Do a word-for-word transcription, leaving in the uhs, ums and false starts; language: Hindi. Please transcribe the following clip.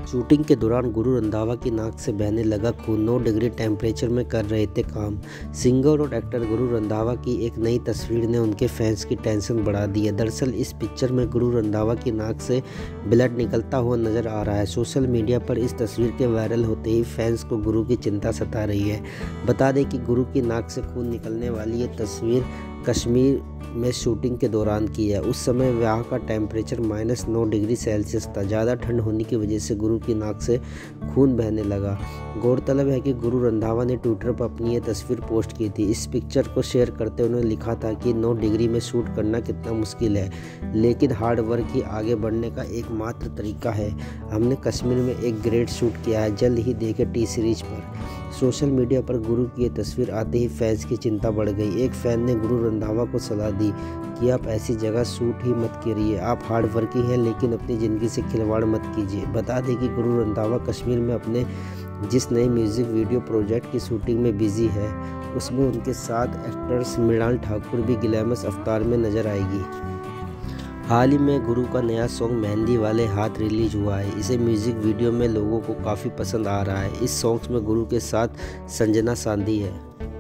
शूटिंग के दौरान गुरु रंधावा की नाक से बहने लगा खून। नौ डिग्री टेम्परेचर में कर रहे थे काम। सिंगर और एक्टर गुरु रंधावा की एक नई तस्वीर ने उनके फैंस की टेंशन बढ़ा दी है। दरअसल इस पिक्चर में गुरु रंधावा की नाक से ब्लड निकलता हुआ नजर आ रहा है। सोशल मीडिया पर इस तस्वीर के वायरल होते ही फैंस को गुरु की चिंता सता रही है। बता दें कि गुरु की नाक से खून निकलने वाली ये तस्वीर कश्मीर में शूटिंग के दौरान की है। उस समय वहाँ का टेम्परेचर माइनस नौ डिग्री सेल्सियस था। ज़्यादा ठंड होने की वजह से गुरु की नाक से खून बहने लगा। गौरतलब है कि गुरु रंधावा ने ट्विटर पर अपनी ये तस्वीर पोस्ट की थी। इस पिक्चर को शेयर करते हुए उन्होंने लिखा था कि नौ डिग्री में शूट करना कितना मुश्किल है, लेकिन हार्ड वर्क ही आगे बढ़ने का एकमात्र तरीका है। हमने कश्मीर में एक ग्रेट शूट किया है, जल्द ही देखें टी सीरीज पर। सोशल मीडिया पर गुरु की ये तस्वीर आते ही फैंस की चिंता बढ़ गई। एक फैन ने गुरु रंधावा को सलाह दी कि आप ऐसी जगह शूट ही मत करिए। आप हार्ड वर्किंग हैं, लेकिन अपनी ज़िंदगी से खिलवाड़ मत कीजिए। बता दें कि गुरु रंधावा कश्मीर में अपने जिस नए म्यूज़िक वीडियो प्रोजेक्ट की शूटिंग में बिजी है, उसमें उनके साथ एक्ट्रेस मृणाल ठाकुर भी ग्लैमरस अवतार में नजर आएगी। हाल ही में गुरु का नया सॉन्ग मेहंदी वाले हाथ रिलीज हुआ है। इसे म्यूजिक वीडियो में लोगों को काफ़ी पसंद आ रहा है। इस सॉन्ग में गुरु के साथ संजना सांधी है।